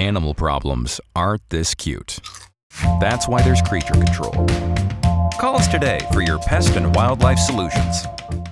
animal problems aren't this cute. That's why there's Creature Control. Call us today for your pest and wildlife solutions.